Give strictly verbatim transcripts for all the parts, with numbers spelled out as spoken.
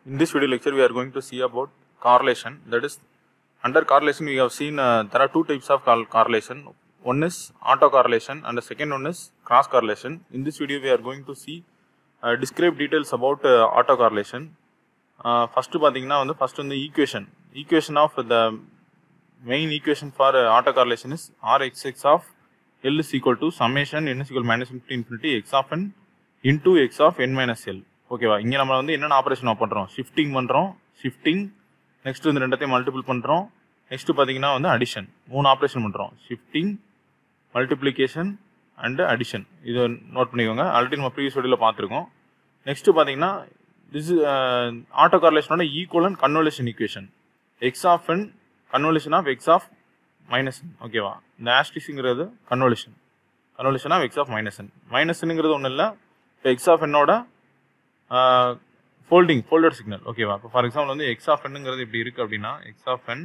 In this video lecture, we are going to see about correlation. That is, under correlation, we have seen uh, there are two types of correlation. One is autocorrelation, and the second one is cross correlation. In this video, we are going to see uh, describe details about uh, autocorrelation. Uh, first, pathina first on the equation. Equation of the main equation for uh, autocorrelation is R X X of L is equal to summation n is equal to minus infinity x of n into x of n minus L. Okay, va. இங்க நம்ம வந்து என்னென்ன operation பண்றோம்? Shifting பண்றோம். Shifting next வந்து ரெண்டத்தையும் multiple பண்றோம். Next பாத்தீங்கன்னா வந்து அடிஷன். மூணு ஆபரேஷன் பண்றோம். Shifting, multiplication and addition. இது நோட் பண்ணிக்கோங்க. ஆல்ரெடி நம்ம ப்ரீவியஸ் வீடியோல பார்த்திருக்கோம். நெக்ஸ்ட் பாத்தீங்கன்னா this is uh, autocorrelation equivalent convolution equation. X of n convolution of x of minus n. Okay va. இந்த asterisk ங்கிறது convolution. Convolution of x of minus n. Minus n ங்கிறது ஒண்ணும் இல்ல. x of n ஓட folding folded signal. Okay va. For example வந்து x of n ங்கிறது இப்படி இருக்கு அப்படினா x of n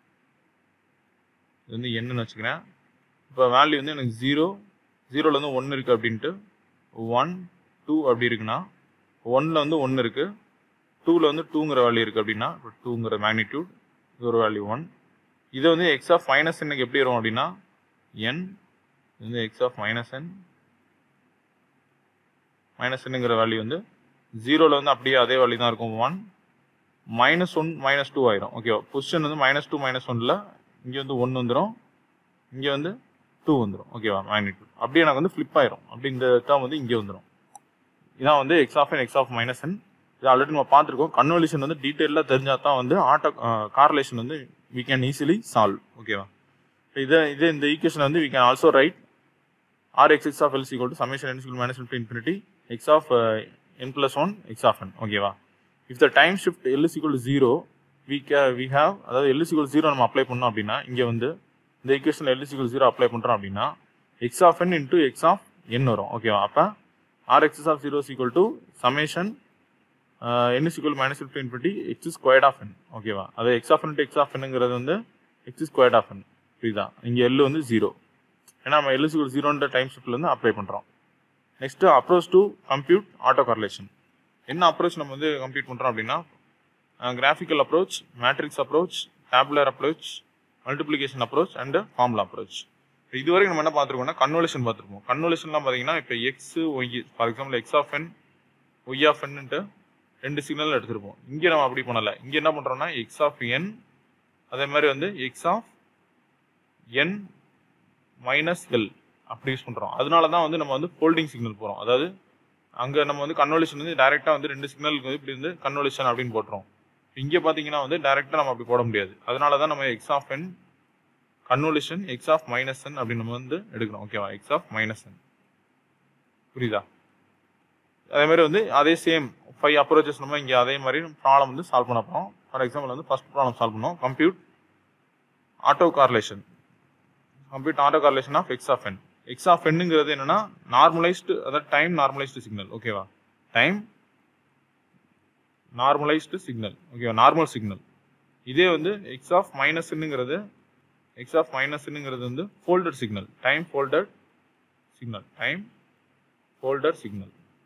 இது வந்து n ன்னு வெச்சுக்கிறேன். இப்போ வேல்யூ வந்து எனக்கு zero zero ல இருந்து one இருக்கு அப்படினு one two அப்படி இருக்குனா one ல வந்து one இருக்கு, two ல வந்து two ங்கற வேல்யூ இருக்கு அப்படினா two ங்கற மேக்னிட்யூட் இது ஒரு வேல்யூ one. இது வந்து x of minus n க்கு எப்படி வரும் அப்படினா n இது வந்து x of minus n minus n ங்கற வேல்யூ வந்து zero ல வந்து அப்படியே அதே வேல்யூ தான் இருக்கும் one minus one minus two ஆயிரும். ஓகே, பொசிஷன் வந்து minus two minus one ல இங்க வந்து one வந்துரும், இங்க வந்து two வந்துரும். ஓகேவா, மேக்னிட்யூட் அப்படியே எனக்கு வந்து ஃபிளிப் ஆயிரும். அப்படி இந்த டேர்ம் வந்து இங்க வந்துரும். இதான் வந்து x of n x of minus n. இது ஆல்ரெடி நம்ம பார்த்திருக்கோம். கன்வல்யூஷன் வந்து டீடைலா தெரிஞ்சா தான் வந்து ஆட்டோ கார்லேஷன் வந்து we can easily solve. ஓகேவா, இது இது இந்த ஈக்குவேஷன் வந்து we can also write R X X of L is equal to summation n is equal to minus to infinity x of uh, n plus one x of n. ஓகேவா, if the time shift L is equal to zero we can we have அதாவது L is equal to zero நம்ம apply பண்ணோம் அப்படினா இங்க வந்து இந்த ஈக்குவேஷன்ல L is equal to zero apply பண்றோம் அப்படினா x of n into x of n வரும். ஓகேவா, அப்ப R X X of zero is equal to summation uh, n is equal to minus to infinity x squared of n. ஓகேவா, அது x of n into x of n ங்கிறது வந்து x squared of n. புரியுதா, இங்க L வந்து zero. ஏன்னா நம்ம L is equal to zero ன்ற டைம் ஷிஃப்ட்ல இருந்து அப்ளை பண்றோம். Next approach to compute auto correlation. என்ன அப்ரோச் நம்ம வந்து கம்ப்யூட் பண்றோம் அப்படின்னா graphical approach, matrix approach, tabular approach, multiplication approach and formula approach. இதுவரைக்கும் நம்ம என்ன பார்த்துருக்கோம்னா கன்வல்யூஷன் பார்த்துருக்கோம். கன்வல்யூஷன்லாம் பார்த்தீங்கன்னா இப்போ x y, for example x of n y of என்ட்டு ரெண்டு சிக்னல் எடுத்துருப்போம். இங்கே நம்ம அப்படி பண்ணலை. இங்கே என்ன பண்ணுறோம்னா எக்ஸ் ஆஃப் என் அதே மாதிரி வந்து X of N minus l அப்படி யூஸ் பண்ணுறோம். அதனால தான் வந்து நம்ம வந்து ஃபோல்டிங் சிக்னல் போகிறோம். அதாவது அங்கே நம்ம வந்து கன்வல்யூஷன் வந்து டைரெக்டாக வந்து ரெண்டு சிக்னலுக்கு வந்து இப்படி வந்து கன்வல்யூஷன் அப்படின்னு போட்டுறோம். இங்கே பார்த்தீங்கன்னா வந்து டைரெக்டாக நம்ம அப்படி போட முடியாது. அதனால தான் நம்ம x of n convolution x of minus n அப்படின்னு நம்ம வந்து எடுக்கணும். ஓகேவா, எக்ஸ் ஆஃப் மைனஸ் என். புரியுதா? அதே மாதிரி வந்து அதே சேம் ஃபைவ் அப்ரோச்சஸ் நம்ம இங்கே அதே மாதிரி ப்ராப்ளம் வந்து சால்வ் பண்ண போகிறோம். ஃபார் எக்ஸாம்பிள் வந்து ஃபர்ஸ்ட் ப்ராப்ளம் சால்வ் பண்ணோம். Compute auto correlation. Compute auto correlation of x of N. X of என்னங்கிறது என்னன்னா நார்மலைஸ்டு, அதாவது டைம் நார்மலைஸ்டு சிக்னல். ஓகேவா, டைம் நார்மலைஸ்டு சிக்னல். ஓகேவா, நார்மல் சிக்னல். இதே வந்து எக்ஸ் ஆஃப் மைனஸ் என்னங்கிறது x of minus ங்கிறது வந்து folded signal, time folded signal, time folded signal.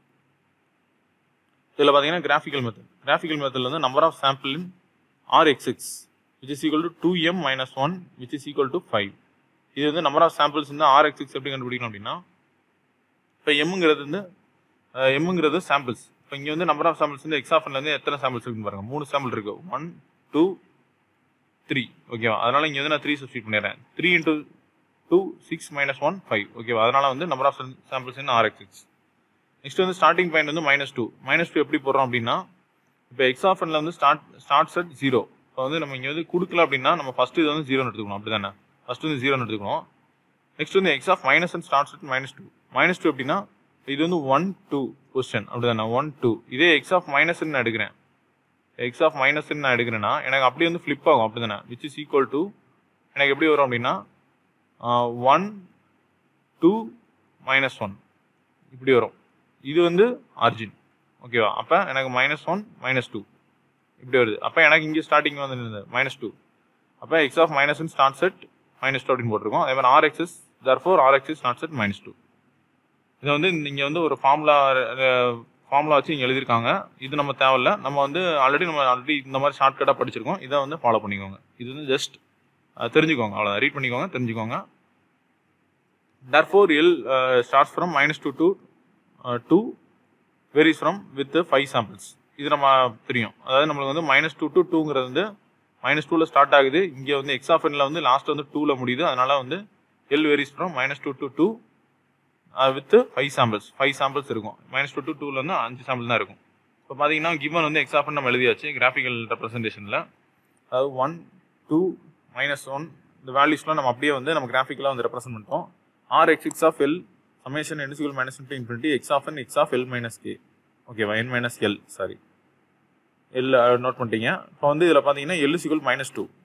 இதுல பாத்தீங்கன்னா graphical method. graphical methodல வந்து number of sample in R X X which is equal to two m minus one which is equal to five. இது வந்து number of samples in R X X எப்படி கண்டுபிடிக்கணும் அப்படின்னா இப்போ mங்கிறது வந்து mங்கிறது samples. இப்போ இங்க வந்து number of samples வந்து x of n ல இருந்து எத்தனை samples இருக்குன்னு பாருங்க. மூணு sample இருக்கு. one two three. ஓகேவா, அதனால இங்க வந்து நான் three சப்ஸ்டிட் பண்ணிடுறேன். three into two six minus one five. ஓகேவா, அதனால வந்து number of samples in R X X. Next வந்து ஸ்டார்டிங் பாயிண்ட் வந்து minus two. minus two எப்படி போடுறோம் அப்படின்னா இப்போ x of n ல வந்து ஸ்டார்ட் ஸ்டார்ட்ஸ் அட் zero. இப்போ வந்து நம்ம இங்க வந்து கொடுக்கல அப்படின்னா நம்ம ஃபர்ஸ்ட் இது வந்து zero எடுத்துக்கணும். அப்படிதானே, ஃபர்ஸ்ட் வந்து zero எடுத்துக்கணும். நெக்ஸ்ட் வந்து x of minus n starts at minus two. minus two அப்படின்னா இது வந்து one two பொசிஷன். அப்படிதானே, one two. இதே x of minus n எடுக்கிறேன், x of minus n நான் எடுக்கிறேன்னா எனக்கு அப்படியே வந்து ஃபிளிப் ஆகும். அப்படிதானே, which is equal to எனக்கு எப்படி வரும் அப்படின்னா one two minus one இப்படி வரும். இது வந்து ஆரிஜின். ஓகேவா, அப்ப எனக்கு minus one minus two இப்படி வருது. அப்ப எனக்கு இங்கே ஸ்டார்டிங் வந்து minus two. அப்ப x of minus n starts at minus two அப்படின்னு போட்டிருக்கோம். அதே மாதிரி R X S, therefore R X S starts at minus two. இதை வந்து நீங்க வந்து ஒரு ஃபார்முலா ஃபார்முலா வச்சு இங்கே எழுதியிருக்காங்க. இது நம்ம தேவையில்ல. நம்ம வந்து ஆல்ரெடி நம்ம ஆல்ரெடி இந்த மாதிரி ஷார்ட்கட்டாக படிச்சிருக்கோம். இதை வந்து ஃபாலோ பண்ணிக்கோங்க. இது வந்து ஜஸ்ட் தெரிஞ்சுக்கோங்க, அவ்வளோ ரீட் பண்ணிக்கோங்க, தெரிஞ்சுக்கோங்க. therefore L uh, starts from minus two to uh, two, varies from with five samples. இது நம்ம தெரியும். அதாவது நம்மளுக்கு வந்து மைனஸ் டூ டு டூங்கிறது வந்து மைனஸ் டூவில் ஸ்டார்ட் ஆகுது. இங்கே வந்து எக்ஸ் ஆஃப் என்ல வந்து லாஸ்ட் வந்து டூவில் முடியுது. அதனால வந்து l varies from minus two to two with five samples five samples இருக்கும். மைனஸ் டூ டு டூவில் வந்து அஞ்சு சாம்பிள் தான் இருக்கும். இப்போ பார்த்தீங்கன்னா கிவன் வந்து எக்ஸ் ஆஃப் என் நம்ம எழுதியாச்சு கிராஃபிக்கல் ரெப்ரஸன்டேஷனில். அதாவது ஒன் டூ மைனஸ் ஒன் இந்த வேல்யூஸ்லாம் நம்ம அப்படியே வந்து நம்ம கிராஃபிக்கலாக வந்து ரெப்ரசென்ட் பண்ணிட்டோம். R x x of L summation n is equal to minus one to infinity x of n x of L minus k. ஓகேவா, n minus L sorry L note பண்ணிட்டீங்க. இப்போ வந்து இதில் பார்த்தீங்கன்னா L is equal to minus two.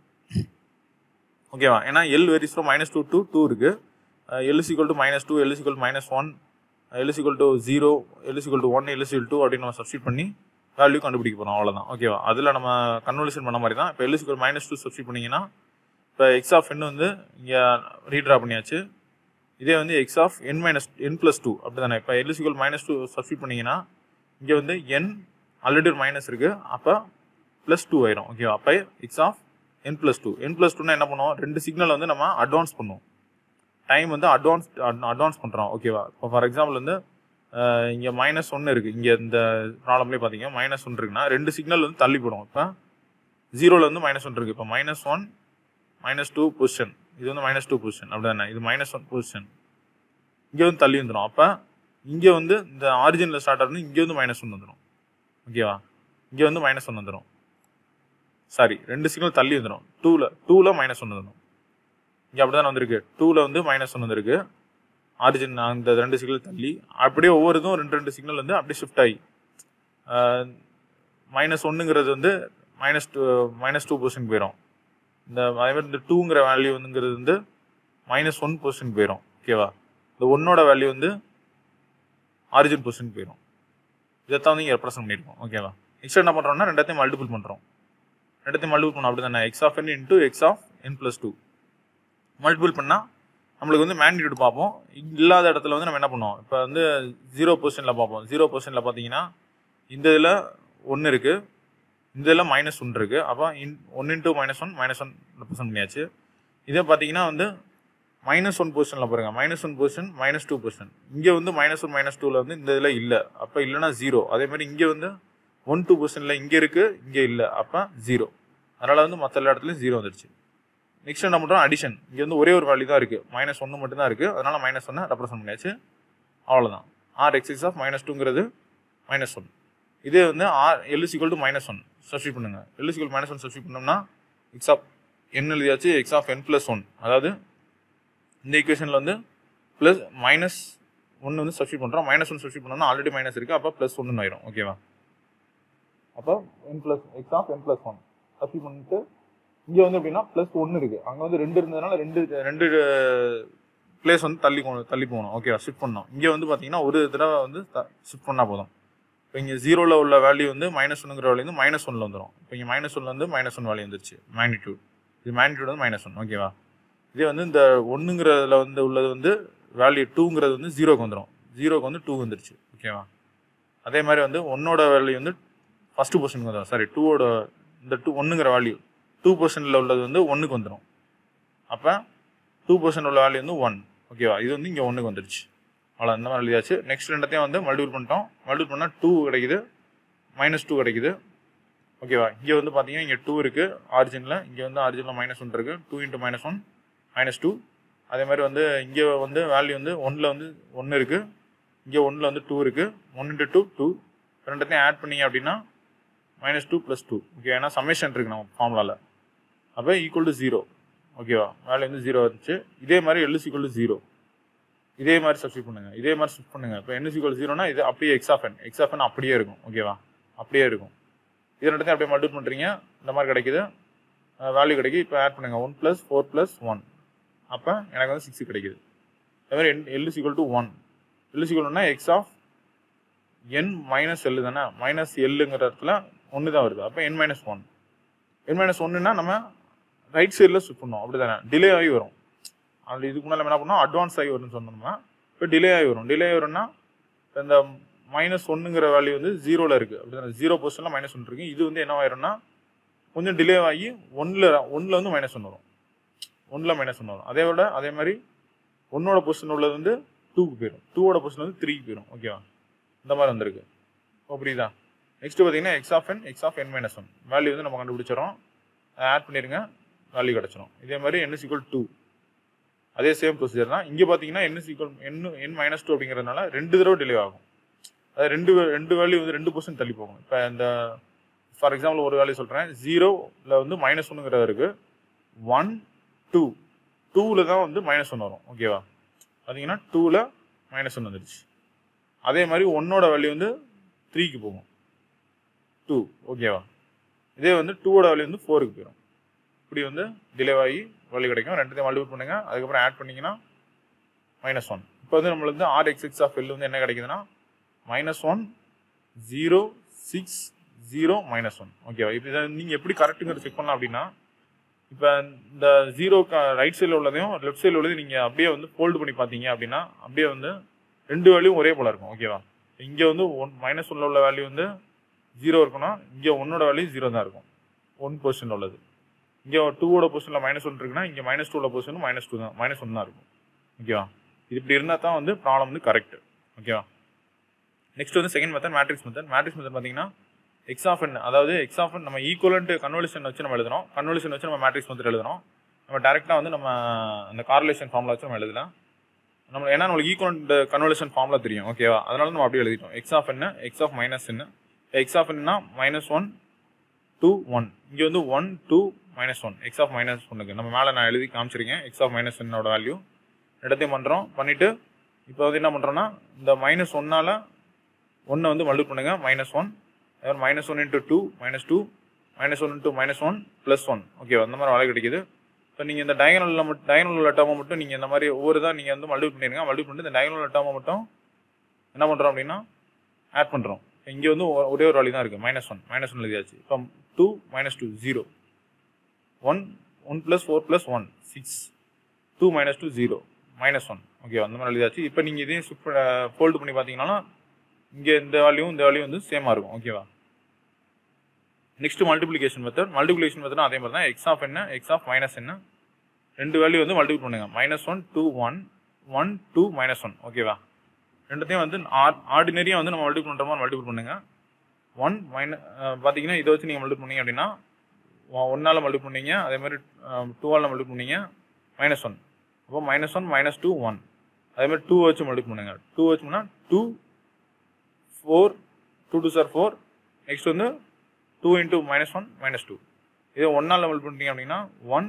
ஓகேவா, ஏன்னா L varies from minus two to two இருக்கு. L is equal to minus two, L is equal to minus one, L is equal to zero, L is equal to one, L is equal to two அப்படின்னு நம்ம substitute பண்ணி value கண்டுபிடிக்க போகிறோம். அவ்வளோதான். ஓகேவா, அதில் நம்ம கன்வல்யூஷன் பண்ண மாதிரி தான். இப்போ L is equal to minus two substitute பண்ணிங்கன்னா இப்போ x of n வந்து இங்கே ரீட்ரா பண்ணியாச்சு. இதே வந்து X of N minus n plus two அப்படி தானே. இப்போ எல் சிக்கல் மைனஸ் டூ சப்ஸ்டிட் பண்ணிங்கன்னா இங்கே வந்து என் ஆல்ரெடி ஒரு மைனஸ் இருக்குது, அப்போ ப்ளஸ் டூ ஆயிரும். ஓகேவா, அப்போ x of n plus two n plus டூனா என்ன பண்ணுவோம், ரெண்டு சிக்னல் வந்து நம்ம அட்வான்ஸ் பண்ணுவோம். டைம் வந்து அட்வான்ஸ் அட்வான்ஸ் பண்ணுறோம். ஓகேவா, இப்போ ஃபார் எக்ஸாம்பிள் வந்து இங்கே மைனஸ் ஒன்று இருக்குது. இங்கே இந்த ப்ராப்ளம்லேயே பார்த்தீங்க மைனஸ் ஒன்று இருக்குன்னா ரெண்டு சிக்னல் வந்து தள்ளி போடும். இப்போ ஜீரோவில் வந்து மைனஸ் ஒன் இருக்குது. இப்போ minus one minus two position, இது வந்து மைனஸ் டூ பொசிஷன் அப்படி தானே. இது மைனஸ் ஒன் பொசிஷன் இங்கே வந்து தள்ளி வந்துடும். அப்போ இங்கே வந்து இந்த ஆரிஜினில் ஸ்டார்ட் ஆகுது, இங்கே வந்து மைனஸ் ஒன் வந்துடும். ஓகேவா, இங்கே வந்து மைனஸ் ஒன் வந்துடும். சாரி, ரெண்டு சிக்னல் தள்ளி வந்துடும். டூவில் டூவில் மைனஸ் ஒன் வந்துடும். இங்கே அப்படி தானே வந்திருக்கு. டூவில் வந்து மைனஸ் ஒன் வந்துருக்கு. ஆரிஜின் அந்த ரெண்டு சிக்னல் தள்ளி அப்படியே ஒவ்வொரு இதுவும் ரெண்டு ரெண்டு சிக்னல் வந்து அப்படியே ஷிஃப்ட் ஆகி மைனஸ் ஒன்றுங்கிறது வந்து minus two minus two position போயிடும். இந்த அதே மாதிரி இந்த டூங்கிற வேல்யூ வந்துங்கிறது வந்து மைனஸ் ஒன் பொசிஷன் போயிடும். ஓகேவா, இந்த ஒன்னோட வேல்யூ வந்து ஆரிஜின் பொசிஷன் போயிடும். இதைத்தான் வந்து இங்கே ரெப்ரசென்ட் பண்ணியிருக்கோம். ஓகேவா, நெக்ஸ்ட் என்ன பண்ணுறோம்னா ரெண்டாத்தையும் மல்டிபிள் பண்ணுறோம். ரெண்டாத்தையும் மல்டிபிள் பண்ணோம் அப்படி தானே. X of n into x of N plus two multiple பண்ணால் நம்மளுக்கு வந்து மேக்னிடியூட் பார்ப்போம். இல்லாத இடத்துல வந்து நம்ம என்ன பண்ணுவோம், இப்போ வந்து ஜீரோ பொசிஷனில் பார்ப்போம். ஜீரோ பொசிஷனில் பார்த்தீங்கன்னா இந்த இதில் ஒன்று இருக்குது, இந்த இதில் மைனஸ் ஒன் இருக்குது. அப்போ in one into minus one minus one represent பண்ணியாச்சு. இதே பார்த்தீங்கன்னா வந்து மைனஸ் ஒன் பொசிஷனில் பாருங்கள், minus one position minus two position. இங்கே வந்து மைனஸ் ஒன் மைனஸ் டூவில் வந்து இந்த இதில் இல்லை, அப்போ இல்லைனா ஜீரோ. அதே மாதிரி இங்கே வந்து ஒன் டூ பொசிஷனில் இங்கே இருக்குது, இங்கே இல்லை, அப்போ ஜீரோ. அதனால் வந்து மற்ற எல்லா இடத்துலையும் ஜீரோ வந்துடுச்சு. நெக்ஸ்ட் என்ன பண்ணுறோம், அடிஷன். இங்கே வந்து ஒரே ஒரு வேல்யூ தான் இருக்குது, மைனஸ் ஒன்று மட்டும் தான் இருக்குது. அதனால் மைனஸ் ஒன்னை ரெப்ரசென்ட் பண்ணியாச்சு. அவ்வளோதான். R x x of minus டூங்கிறது மைனஸ் ஒன். இதே வந்து r l is equal to minus one substitute பண்ணுங்க. L is equal minus one substitute பண்ணோம்னா எக்ஸ் ஆஃப் என் எழுதியாச்சு, x of N plus one. அதாவது இந்த ஈக்குவேஷனில் வந்து ப்ளஸ் மைனஸ் ஒன்று வந்து சப்ஸ்டிட் பண்ணுறோம். மைனஸ் ஒன் சப்ஸ்டிட் பண்ணோம்னா ஆல்ரெடி மைனஸ் இருக்குது, அப்போ ப்ளஸ் ஒன்று ஆயிரும். ஓகேவா, அப்போ n plus x of N plus one substitute பண்ணிட்டு இங்கே வந்து எப்படின்னா ப்ளஸ் ஒன்று இருக்குது. அங்கே வந்து ரெண்டு இருந்ததுனால ரெண்டு ரெண்டு பிளேஸ் வந்து தள்ளி தள்ளி போகணும். ஓகேவா, ஷிஃப்ட் பண்ணோம். இங்கே வந்து பார்த்தீங்கன்னா ஒரு தடவை வந்து ஷிஃப்ட் பண்ணால் போதும். இப்போ இங்கே ஜீரோவில் உள்ள வேல்யூ வந்து மைனஸ் ஒன்றுங்கிற வேல்யூ வந்து மைனஸ் ஒன்னில் வந்துடும். இப்போ இங்கே மைனஸ் ஒன்னில் வந்து மைனஸ் ஒன் வேல்யூ வந்துருச்சு மேக்னிடியூட். இது மேக்னிடியூட் வந்து மைனஸ் ஒன். ஓகேவா, இதே வந்து இந்த ஒன்றுங்கிறதுல வந்து உள்ளது வந்து வேல்யூ டூங்கிறது வந்து ஜீரோக்கு வந்துடும். ஜீரோக்கு வந்து டூ வந்துருச்சு. ஓகேவா, அதே மாதிரி வந்து ஒன்னோட வேல்யூ வந்து ஃபஸ்ட்டு பொசிஷனுக்கு வந்துடும். சாரி, டூவோட இந்த டூ ஒன்றுங்கிற வேல்யூ டூ பர்சன்டில் உள்ளது வந்து ஒன்றுக்கு வந்துடும். அப்போ டூ பர்சன்ட் உள்ள வேல்யூ வந்து ஒன். ஓகேவா, இது வந்து இங்கே ஒன்றுக்கு வந்துடுச்சு. அவ்வளோ இந்த மாதிரி எழுதியாச்சு. நெக்ஸ்ட் ரெண்டத்தையும் வந்து மல்டிபிள் பண்ணிட்டோம். மல்டிபிள் பண்ணால் டூ கிடைக்குது, மைனஸ் டூ கிடைக்குது. ஓகேவா, இங்கே வந்து பார்த்தீங்கன்னா இங்கே டூ இருக்குது ஆரிஜினில், இங்கே வந்து ஆரிஜினில் மைனஸ் ஒன் இருக்குது. Two into minus one minus two. அதே மாதிரி வந்து இங்கே வந்து வேல்யூ வந்து ஒன்றில் வந்து ஒன்று இருக்குது, இங்கே ஒன்றில் வந்து டூ இருக்குது. One into two two. ரெண்டத்தையும் ஆட் பண்ணிங்க அப்படின்னா minus two plus two. Okay, ஏன்னா சம்மேஷன் இருக்குது நம்ம ஃபார்முலாவில். அப்போ ஈக்குவல் டு ஜீரோ. ஓகேவா, வேல்யூ வந்து ஜீரோ வந்துச்சு. இதே மாதிரி L is equal to zero. இதே மாதிரி சப்ஸ்டிட் பண்ணுங்கள், இதே மாதிரி ஷிஃப்ட் பண்ணுங்கள். இப்போ என் இஸ் ஈக்குவல் ஜீரோனா இது அப்படியே x of N X of n அப்படியே இருக்கும். ஓகேவா, அப்படியே இருக்கும். இது ரெண்டுத்தையும் அப்படியே மல்டிபிள் பண்ணுறீங்க, இந்த மாதிரி கிடைக்குது, வேல்யூ கிடைக்குது. இப்போ ஆட் பண்ணுங்கள், one plus four plus one. அப்போ எனக்கு வந்து சிக்ஸ் கிடைக்குது. அதே மாதிரி n l is equal to one. L is ஈக்குவல்னா x of N minus l தானே, மைனஸ் எல்லுங்கிற இடத்துல ஒன்று தான் வருது. அப்போ n minus one. N minus ஒன்றுனா நம்ம ரைட் சைடில் ஷிஃப்ட் பண்ணோம். அப்படி தானே, டிலே ஆகி வரும். அது இதுக்கு முன்னாடி என்ன பண்ணோம், அட்வான்ஸ் ஆகி வரும்னு சொன்னோம்னா இப்போ டிலே ஆகி வரும். டிலே ஆகி வரும்னா இப்போ இந்த மைனஸ் ஒன்னுங்கிற வேல்யூ வந்து ஜீரோவில் இருக்குது. அப்படி ஜீரோ பொசிஷனில் மைனஸ் ஒன் இருக்குது. இது வந்து என்ன ஆயிரும்னா கொஞ்சம் டிலே ஆகி ஒன்றில் ஒன்றில் வந்து மைனஸ் ஒன்று வரும். ஒன்றில் மைனஸ் ஒன்று வரும். அதே விட அதே மாதிரி ஒன்னோட பொசிஷன் உள்ளது வந்து டூக்கு போயிடும். டூவோட பொசிஷன் வந்து த்ரீக்கு போயிடும். ஓகேவா? இந்த மாதிரி வந்திருக்கு. இப்போ புரியுதா? நெக்ஸ்ட் பார்த்தீங்கன்னா X of N X of N minus one value வந்து நம்ம கண்டுபிடிச்சிடறோம். அதை ஆட் பண்ணிடுங்க, வேல்யூ கிடச்சிடும். இதே மாதிரி என் இஸ் ஈக்குவல் டூ, அதே சேம் ப்ரொசீஜர் தான். இங்கே பார்த்தீங்கன்னா n is equal n n minus two அப்படிங்கிறதுனால ரெண்டு தடவை டிலே ஆகும். அது ரெண்டு ரெண்டு வேல்யூ வந்து ரெண்டு பர்சன்ட் தள்ளி போகும். இப்போ இந்த ஃபார் எக்ஸாம்பிள் ஒரு வேல்யூ சொல்கிறேன். ஜீரோவில் வந்து மைனஸ் ஒன்னுங்கிறது இருக்குது. ஒன் டூ டூவில் தான் வந்து மைனஸ் ஒன்று வரும். ஓகேவா? பார்த்தீங்கன்னா டூவில் மைனஸ் ஒன்று வந்துடுச்சு. அதே மாதிரி ஒன்னோட வேல்யூ வந்து த்ரீக்கு போகும், டூ. ஓகேவா? இதே வந்து டூவோட வேல்யூ வந்து ஃபோருக்கு போயிடும். இப்படி வந்து டிலே ஆகி வேல்யூ கிடைக்கும். ரெண்டுத்தையும் மல்டிபிள் பண்ணுங்க, அதுக்கப்புறம் ஆட் பண்ணிங்கன்னா மைனஸ் ஒன். இப்போ வந்து நம்மளுக்கு வந்து R x x of l வந்து என்ன கிடைக்குதுன்னா minus one zero six zero minus one. ஓகேவா? இப்போ இதை நீங்கள் எப்படி கரெக்டுங்கிறது செக் பண்ணலாம் அப்படின்னா, இப்போ இந்த ஜீரோ ரைட் சைடில் உள்ளதையும் லெஃப்ட் சைடில் உள்ளதையும் நீங்கள் அப்படியே வந்து ஃபோல்டு பண்ணி பார்த்தீங்க அப்படின்னா அப்படியே வந்து ரெண்டு வேல்யூ ஒரே போல இருக்கும். ஓகேவா? இங்கே வந்து ஒன் மைனஸ் ஒன்ல உள்ள வேல்யூ வந்து ஜீரோ இருக்குன்னா இங்கே ஒன்னோட வேல்யூ ஜீரோ தான் இருக்கும், ஒன் பொசிஷன் உள்ளது. இங்கே டூவோட பொசிஷனில் மைனஸ் ஒன் இருக்குன்னா இங்கே மைனஸ் டூவில் பொசிஷன் மைனஸ் டூ தான் மைனஸ் ஒன் தான் இருக்கும். ஓகேவா? இது இப்படி இருந்தால் தான் வந்து ப்ராப்ளம் வந்து கரெக்ட். ஓகேவா? நெக்ஸ்ட் வந்து second method matrix method. Matrix method பார்த்தீங்கன்னா எக்ஸ் ஆஃப் என், அதாவது எக்ஸ் ஆஃப் என் நம்ம ஈக்குவலண்ட் கன்வல்யூஷன் வச்சு நம்ம எழுதுறோம். கன்வல்யூஷன் வச்சு நம்ம மேட்ரிக்ஸ் மெத்தட் எழுதுறோம். நம்ம டேரெக்டாக வந்து நம்ம அந்த கார்லேஷன் ஃபார்முலா வச்சு நம்ம எழுதலாம். நம்ம ஏன்னா நம்மளுக்கு ஈக்குவலண்ட் கன்வல்யூஷன் ஃபார்முலா தெரியும். ஓகேவா? அதனால நம்ம அப்படியே எழுதிட்டோம். X of N X of minus என்ன, எக்ஸ் ஆஃப் என்ன மைனஸ் ஒன் டூ ஒன். இங்கே வந்து one two minus one. X of minus ஒன்னுக்கு நம்ம மேலே நான் எழுதி காமிச்சிருக்கேன். எக்ஸ் ஆஃப் மைனஸ் என்னோட வேல்யூ இடத்தையும் பண்ணுறோம். பண்ணிவிட்டு இப்போ வந்து என்ன பண்ணுறோன்னா இந்த மைனஸ் ஒன்னால் ஒன்றை வந்து மல்டிபிள் பண்ணுங்க, minus one. Minus one into two minus two, minus one into minus one plus one. ஓகேவா? அந்த மாதிரி வேலை கிடைக்குது. இப்போ நீங்கள் இந்த டயகனலில் மட்டும் டயகனல் உள்ள டேர்மை மட்டும் நீங்கள் இந்த மாதிரி ஒவ்வொரு தான் நீங்கள் வந்து மல்டிபிள் பண்ணிடுங்க. மல்டிபிள் பண்ணிட்டு இந்த டயகனல் உள்ள டேர்மை மட்டும் என்ன பண்ணுறோம் அப்படின்னா ஆட் பண்ணுறோம். இங்கே வந்து ஒரே ஒரு வேல்யூ தான் இருக்குது, மைனஸ் ஒன். மைனஸ் ஒன் எழுதியாச்சு. இப்போ two minus two zero, one one plus four plus one six, two minus two zero minus one. ஓகேவா? அந்த மாதிரி எழுதியாச்சு. இப்போ நீங்கள் இதையும் ஷிஃப்ட் ஃபோல்டு பண்ணி பார்த்தீங்கன்னா இங்கே இந்த வேல்யூ இந்த வேல்யூ வந்து சேமாக இருக்கும். ஓகேவா? Next multiplication method. Multiplication method அதே மாதிரி தான். எக்ஸ் ஆஃப் என்ன எக்ஸ் ஆஃப் மைனஸ் என்ன ரெண்டு வேல்யூ வந்து மல்டிபிள் பண்ணுங்க. Minus one two one one two minus one. ஓகேவா? ரெண்டுத்தையும் வந்து ஆர்டினரியாக வந்து நம்ம மல்டிபிள் பண்ணுற மாதிரி மல்டிபிள் பண்ணுங்க. ஒன் மைனஸ் பார்த்தீங்கன்னா இதை வச்சு நீங்கள் மல்டிபிள் பண்ணீங்க அப்படின்னா ஒன்னால் மல்டிபிள் பண்ணீங்க, அதே மாதிரி டூவால் மல்டிபிள் பண்ணீங்க, மைனஸ் ஒன். அப்போ minus one minus two one. அதே மாதிரி டூ வச்சு மல்டிபிள் பண்ணுங்க. டூ வச்சு பண்ணால் two four, two two sir four. Next வந்து two into minus one minus two. இதே ஒன்னால் மல்டிபிள் பண்ணிட்டீங்க அப்படின்னா ஒன்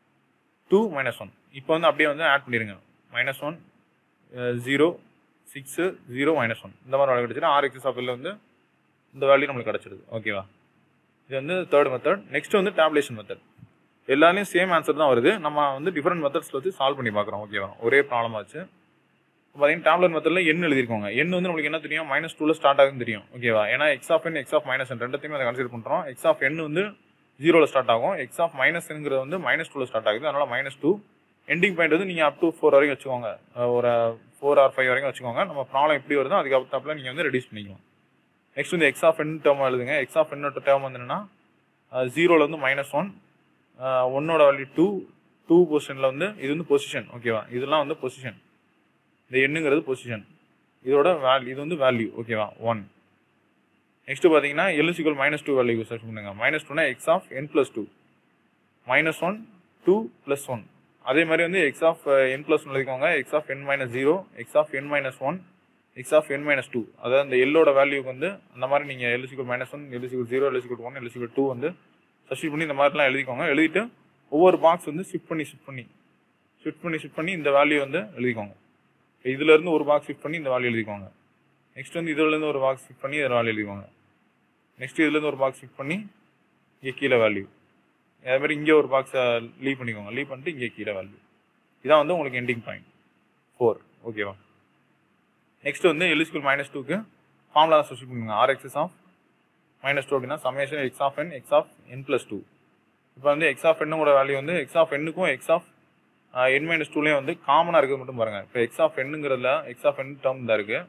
டூ மைனஸ் ஒன். இப்போ வந்து அப்படியே வந்து ஆட் பண்ணிடுங்க. Minus one zero six zero minus one. இந்த மாதிரி வேலை கிடச்சிடும். ஆர் எக்ஸ் ஆஃப் எல்ல வந்து இந்த வேல்யூ நம்மளுக்கு கிடச்சிடுது. ஓகேவா? இது வந்து தேர்ட் மெத்தட். நெக்ஸ்ட் வந்து டேப்லேஷன் மெத்தட். எல்லாரையும் சேம் ஆன்சர் தான் வருது, நம்ம வந்து டிஃப்ரெண்ட் மெத்தட்ஸில் வச்சு சால்வ் பண்ணி பார்க்குறோம். ஓகேவா? ஒரே ப்ராப்ளம் ஆச்சு. பார்த்தீங்கன்னா டேப்லெட் மெத்தடில் எண் எழுதிருக்கோங்க. எண் வந்து நம்மளுக்கு என்ன தெரியும், மைனஸ் டூவில் ஸ்டார்ட் ஆகுதுன்னு தெரியும். ஓகேவா? ஏன்னா x of N X of minus n ரெண்டுத்தையுமே அதை கன்சிடர் பண்ணுறோம். எக்ஸ் ஆஃப் என் வந்து ஜீரோவில் ஸ்டார்ட் ஆகும், எக்ஸ் ஆஃப் மைனஸ்ங்கிறது வந்து மைனஸ் டூவில் ஸ்டார்ட் ஆகுது. அதனால் மைனஸ் டூ. எண்டிங் பாயிண்ட் வந்து நீங்கள் அப் டு ஃபோர் வரைக்கும் வச்சுக்கோங்க, ஒரு ஃபோர் ஆர் ஃபைவ் வரைக்கும் வச்சுக்கோங்க. நம்ம ப்ராப்ளம் எப்படி வருதோ அதுக்கு அப்புறம் நீங்கள் வந்து ரெடியூஸ் பண்ணிக்கலாம். நெக்ஸ்ட் வந்து எக்ஸ் ஆஃப் என் டேர்ம் எழுதுங்க. எக்ஸ் ஆஃப் என்னோட டேர்ம் வந்து என்னன்னா ஜீரோவில் வந்து மைனஸ் ஒன், ஒன்னோட வேல்யூ டூ, டூ பொசிஷனில் வந்து இது வந்து பொசிஷன். ஓகேவா? இதெல்லாம் வந்து பொசிஷன். இந்த எண்ணுங்கிறது பொசிஷன், இதோட வேல்யூ இது வந்து வேல்யூ. ஓகேவா? ஒன். நெக்ஸ்ட் பார்த்தீங்கன்னா l is equal minus two value search பண்ணுங்க. மைனஸ் டூனா x of N plus two, minus one two plus one. அதே மாதிரி வந்து X of N plus one எழுதிக்கோங்க. X of N minus zero, X of N minus one, x of N minus two. அதாவது அந்த எல்லோட வேல்யூக்கு வந்து அந்த மாதிரி நீங்கள் l is equal minus one, L is equal zero, L is equal one, L is equal two வந்து substitute பண்ணி இந்த மாதிரிலாம் எழுதிக்கோங்க. எழுதிட்டு ஒவ்வொரு பாக்ஸ் வந்து ஷிஃப்ட் பண்ணி ஷிஃப்ட் பண்ணி ஷிஃப்ட் பண்ணி ஷிஃப்ட் பண்ணி இந்த வேல்யூ வந்து எழுதிக்கோங்க. இதுலேருந்து ஒரு பாக்ஸ் ஷிஃப்ட் பண்ணி இந்த வேல்யூ எழுதிக்கோங்க. நெக்ஸ்ட் வந்து இதுலேருந்து ஒரு பாக்ஸ் ஷிஃப்ட் பண்ணி இதில் வேல்யூ எழுதிக்கோங்க. நெக்ஸ்ட் இதுலேருந்து ஒரு பாக்ஸ் ஷிஃப்ட் பண்ணி இங்கே கீழே வேல்யூ. அதே மாதிரி இங்கே ஒரு பாக்ஸை லீவ் பண்ணிக்கோங்க. லீவ் பண்ணிட்டு இங்கே கீழே வேல்யூ. இதான் வந்து உங்களுக்கு எண்டிங் பாயிண்ட் ஃபோர். ஓகேவா? நெக்ஸ்ட் வந்து எல் இஸ் ஈக்குவல் மைனஸ் டூக்கு ஃபார்முலா தான் சப்ஸ்டிட் பண்ணுங்க. R X of minus two அப்படின்னா summation X of N X of N plus two. இப்போ வந்து எக்ஸ் ஆஃப் என்னோட வேல்யூ வந்து எக்ஸ் ஆஃப் என்னுக்கும் எக்ஸ் ஆஃப் என் மைனஸ் டூலேயும் வந்து காமனாக இருக்கிறது மட்டும் பாருங்கள். இப்போ எக்ஸ் ஆஃப் என்னங்கிறதுல எக்ஸ் ஆஃப் என் டேர்ம் தான் இருக்குது.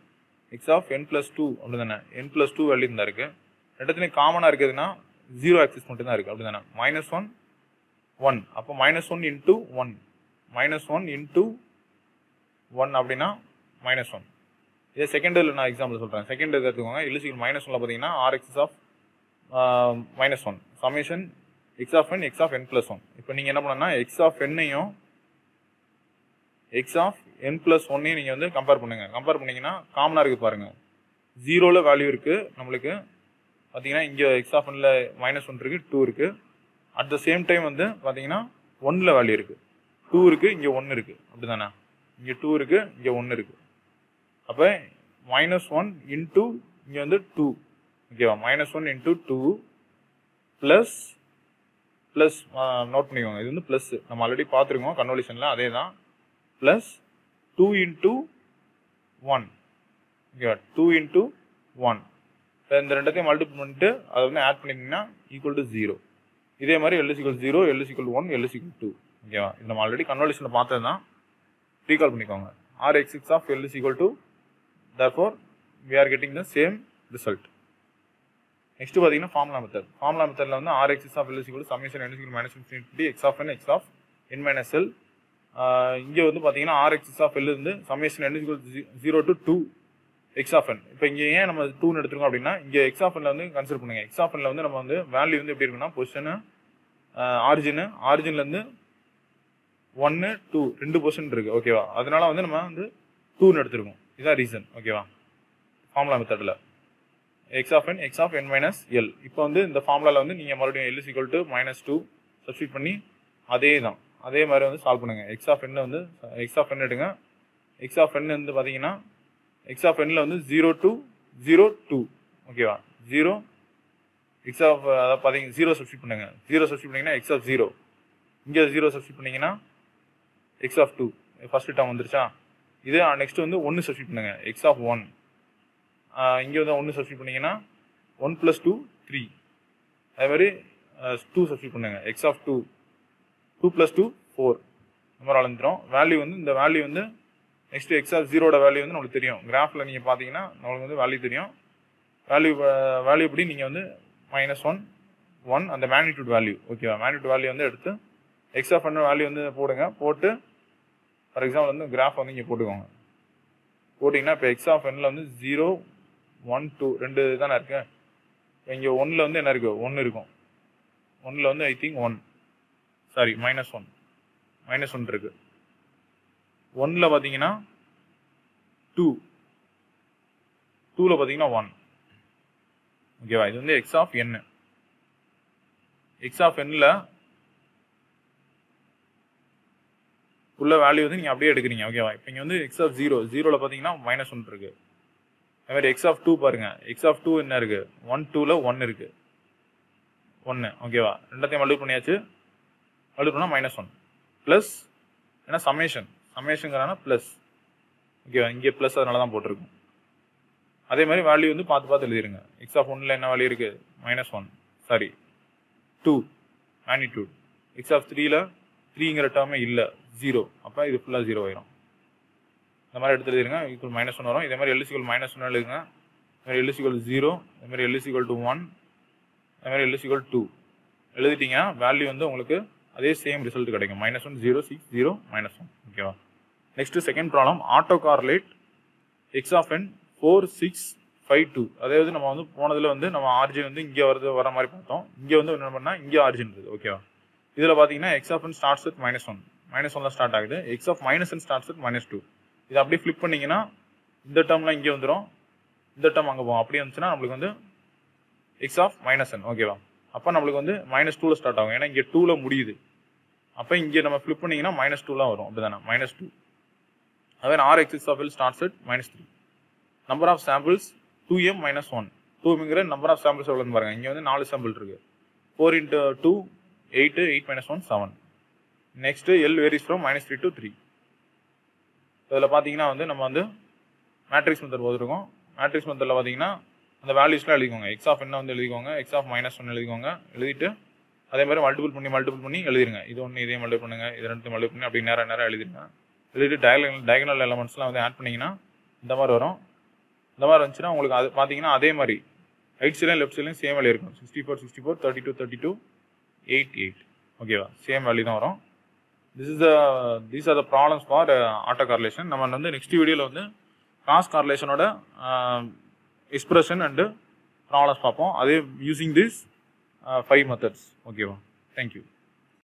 X of N plus two அப்படி தானே, என் பிளஸ் டூ வேல்யூ தான் இருக்குது. ரெண்டுத்துலேயும் காமனாக இருக்குதுன்னா ஜீரோ ஆக்சிஸ் மட்டும் தான் இருக்குது அப்படி தானே. மைனஸ் ஒன் ஒன், அப்போ minus one into one, minus one into one அப்படின்னா மைனஸ் ஒன். இதே செகண்ட் இதில் நான் எக்ஸாம்பிள் சொல்கிறேன். செகண்ட் இது எடுத்துக்கோங்க. எல்சிஎல் மைனஸ் ஒன்ல பார்த்தீங்கன்னா R X of minus one summation X of N X of N plus one. இப்போ நீங்கள் என்ன பண்ணணும்னா எக்ஸ் ஆஃப் என்னையும் எக்ஸ் ஆஃப் என் பிளஸ் ஒன்னையும் நீங்கள் வந்து கம்பேர் பண்ணுங்கள். கம்பேர் பண்ணிங்கன்னா காமனாக இருக்குது பாருங்கள். ஜீரோவில் வேல்யூ இருக்குது நம்மளுக்கு பார்த்தீங்கன்னா, இங்கே எக்ஸ் ஆஃப் ஒன்ல மைனஸ் ஒன் இருக்குது, டூ இருக்குது. அட் த சேம் டைம் வந்து பார்த்தீங்கன்னா ஒன்னில் வேல்யூ இருக்குது, டூ இருக்குது, இங்கே ஒன்று இருக்குது அப்படி தானே. இங்கே டூ இருக்குது, இங்கே ஒன்று இருக்குது. அப்போ மைனஸ் ஒன் இன்ட்டு இங்கே வந்து டூ, ஓகேவா. Minus one into two plus plus note பண்ணிக்கோங்க. இது வந்து ப்ளஸ், நம்ம ஆல்ரெடி பார்த்துருக்கோம் கன்வல்யூஷனில், அதே தான். ப்ளஸ் டூ இன்ட்டு ஒன், ஓகேவா. டூ இன்ட்டு ஒன், இப்போ இந்த ரெண்டத்தையும் மல்டிபிள் பண்ணிட்டு அதை வந்து ஆட் பண்ணிங்கன்னா ஈக்குவல் டு ஜீரோ. இதே மாதிரி L is equal zero, L is equal one, L is equal two, ஓகேவா. இது நம்ம ஆல்ரெடி கன்வல்யூஷனில் பார்த்தது தான், ரீகால் பண்ணிக்கோங்க. R X six of L is equal to, therefore we are getting the same result. Next பார்த்தீங்கன்னா ஃபார்முலா மெத்தட். ஃபார்முலா மெத்தடில் வந்து R X of L is equal summation N is equal minus infinity X of N X of N minus L. இங்கே வந்து பார்த்தீங்கன்னா R X of L இருந்து summation N is equal zero to two X of N. இப்போ இங்கே ஏன் நம்ம டூன்னு எடுத்துருக்கோம் அப்படின்னா, இங்கே எக்ஸ் ஆஃப் என்ல வந்து கன்சிடர் பண்ணுங்க. எக்ஸ் ஆஃப் என்ல வந்து நம்ம வந்து வேல்யூ வந்து எப்படி இருக்குன்னா, பொசிஷனு ஆரிஜினு ஆரிஜின்லேருந்து ஒன்று டூ ரெண்டு பொசிஷன் இருக்குது, ஓகேவா. அதனால வந்து நம்ம வந்து டூன்னு எடுத்துருக்கோம். இதுதான் ரீசன், ஓகேவா. ஃபார்முலா மெத்தடில் X of N X of N minus L. இப்போ வந்து இந்த ஃபார்முலாவில் வந்து நீங்கள் மறுபடியும் L is equal to minus two substitute பண்ணி அதே தான் அதே மாதிரி வந்து சால்வ் பண்ணுங்கள். எக்ஸ் ஆஃப் என் வந்து எக்ஸ் ஆஃப் என் எடுங்க. எக்ஸ் ஆஃப் என் வந்து பார்த்தீங்கன்னா எக்ஸ் ஆஃப் என்ல வந்து ஜீரோ டூ ஜீரோ டூ, ஓகேவா. ஜீரோ எக்ஸ் ஆஃப் அதை பார்த்தீங்க ஜீரோ சப்ஸ்டியூட் பண்ணுங்க. ஜீரோ சப்ஸ்டியூட் பண்ணிங்கன்னா எக்ஸ் ஆஃப் ஜீரோ, இங்கே ஜீரோ சப்ஸ்டியூட் பண்ணிங்கன்னா X of two, first term வந்துருச்சா. இது நெக்ஸ்ட் வந்து ஒன்று சப்ஸ்டியூட் பண்ணுங்க. எக்ஸ் ஆஃப் ஒன், இங்கே வந்து ஒன்று சப்ஸ்டியூட் பண்ணிங்கன்னா ஒன் ப்ளஸ் டூ த்ரீ. அதே மாதிரி டூ சப்ஸ்டியூட் பண்ணுங்க. X of two, two plus two four. இந்த மாதிரி வளர்ந்துடும். வேல்யூ வந்து இந்த வேல்யூ வந்து நெக்ஸ்ட் எக்ஸ் ஆஃப் ஜீரோட வேல்யூ வந்து நம்மளுக்கு தெரியும். கிராஃபில் நீங்கள் பார்த்தீங்கன்னா நம்மளுக்கு வந்து வேல்யூ தெரியும். வேல்யூ வேல்யூ எப்படி நீங்கள் வந்து மைனஸ் ஒன் ஒன் அந்த மேக்னிடியூட் வேல்யூ, ஓகேவா. மேக்னிடியூட் வேல்யூ வந்து எடுத்து எக்ஸ் ஆஃப் என் வேல்யூ வந்து போடுங்க. போட்டு ஃபார் எக்ஸாம்பிள் வந்து கிராஃப் வந்து இங்கே போட்டுக்கோங்க. போட்டிங்கன்னா இப்போ எக்ஸ் ஆஃப் என்ல வந்து ஜீரோ ஒன் டூ ரெண்டு தானே இருக்கு. இங்கே ஒன்னில் வந்து என்ன இருக்குது, ஒன்று இருக்கும். ஒன்னில் வந்து I think one sorry minus one minus one இருக்குது. ஒன்னில் பார்த்தீங்கன்னா டூ, டூவில் பார்த்தீங்கன்னா ஒன், ஓகேவா. இது வந்து X of N. X of என்ல உள்ள வேல்யூ வந்து நீங்கள் அப்படியே எடுக்கிறீங்க, ஓகேவா. இப்போ இங்கே வந்து எக்ஸ் ஆஃப் ஜீரோ, ஜீரோவில் பார்த்தீங்கன்னா மைனஸ் ஒன் இருக்குது. அதே மாதிரி எக்ஸ் ஆஃப் டூ பாருங்கள். எக்ஸ் ஆஃப் டூ என்ன இருக்குது, ஒன் டூவில் ஒன் இருக்குது, ஒன்று, ஓகேவா. ரெண்டாத்தையும் மல்டிபிள் பண்ணியாச்சு. மல்டிபிள் பண்ணால் மைனஸ் ஒன் ப்ளஸ் ஏன்னா சமேஷன் சமேஷங்கிறானா ப்ளஸ், ஓகேவா. இங்கே ப்ளஸ் அதனால தான் போட்டிருக்கும். அதே மாதிரி வேல்யூ வந்து பார்த்து பார்த்து எழுதிருங்க. எக்ஸ் ஆஃப் ஒன்னில் என்ன வேல்யூ இருக்குது, minus one sorry two magnitude. X of த்ரீல த்ரீங்கிற டேர்மே இல்லை, ஜீரோ. அப்போ இது ஃபுல்லாக ஜீரோ ஆயிரும். இந்த மாதிரி எடுத்து எழுதிருங்க. ஈக்குவல் மைனஸ் ஒன் வரும். இதே மாதிரி L is equal minus one எழுதுங்க. இதே மாதிரி எல் இஸ் ஈக்குவல் ஜீரோ, இதே மாதிரி L is equal to one, அதே மாதிரி எல் இஸ் ஈக்குவல் டூ எழுதிட்டீங்கன்னா வேல்யூ வந்து உங்களுக்கு அதே சேம் ரிசல்ட் கிடைக்கும். Minus one zero six zero minus one, ஓகேவா. Next second problem auto correlate X of N four six five two. அதாவது நம்ம வந்து போனதில் வந்து நம்ம ஆர்ஜின் வந்து இங்கே வருது வர மாதிரி பார்த்தோம். இங்கே வந்து என்ன பண்ணால் இங்கே ஆர்ஜின் இருக்குது, ஓகேவா. இதில் பார்த்தீங்கன்னா X of N starts with minus one minus ஒன்ல ஸ்டார்ட் ஆகுது. X of minus N starts with minus two. இது அப்படியே ஃபிளிப் பண்ணிங்கன்னா இந்த டேர்ம்லாம் இங்கே வந்துடும், இந்த டேர்ம் அங்கே போகும். அப்படி வந்துச்சுன்னா நம்மளுக்கு வந்து எக்ஸ் ஆஃப் மைனஸ் என், ஓகேவா. அப்போ நம்மளுக்கு வந்து மைனஸ் டூவில் ஸ்டார்ட் ஆகும், ஏன்னா இங்கே டூவில் முடியுது. அப்போ இங்கே நம்ம ஃபிளிப் பண்ணிங்கன்னா மைனஸ் டூலாம் வரும், அப்படி தானே, மைனஸ் டூ. அதே R X of L starts with minus three. Number of samples two M minus one. டூங்கிற நம்பர் ஆஃப் சாம்பிள்ஸ் எவ்வளோன்னு பாருங்க. இங்கே வந்து நாலு சாம்பிள் இருக்குது. Four into two eight, eight minus one seven. Next L varies from minus three to three. இதில் பார்த்தீங்கன்னா வந்து நம்ம வந்து மேட்ரிக்ஸ் மெத்தட் போட்டுருக்கோம். மேட்ரிக்ஸ் மெத்தடில் பார்த்தீங்கன்னா அந்த வேல்யூஸ்லாம் எழுதிக்கோங்க. எக்ஸ் ஆஃப் என்ன வந்து எழுதிக்கோங்க, எக்ஸ் ஆஃப் மைனஸ் ஒன் எழுதிக்கோங்க. எழுதிட்டு அதே மாதிரி மல்டிபிள் பண்ணி மல்டிபிள் பண்ணி எழுதிருங்க. இது ஒன்று இதே மல்டிபிள் பண்ணுங்க, இது ரெண்டு மல்டிபிள் பண்ணி அப்படி நேரம் நேரம் எழுதிருங்க. எழுதிட்டு டயகனல் டயகனல் எலமெண்ட்ஸ்லாம் வந்து ஆட் பண்ணிங்கன்னா இந்த மாதிரி வரும். இந்த மாதிரி இருந்துச்சுன்னா உங்களுக்கு அது பார்த்தீங்கன்னா அதே மாதிரி ரைட் சைட்லையும் லெஃப்ட் சைட்லையும் சேம் வேல்யூ இருக்கும். Sixty four sixty four thirty two thirty two eight eight ஓகேவா, சேம் வேல்யூ தான் வரும். This is the these are the problems for auto correlation. நம்ம வந்து நெக்ஸ்ட் வீடியோவில் வந்து கிராஸ் கார்லேஷனோட எக்ஸ்பிரஷன் அண்டு ப்ராப்ளம்ஸ் பார்ப்போம். அதே யூஸிங் திஸ் ஃபைவ் மெத்தட்ஸ். ஓகேவா, தேங்க்யூ.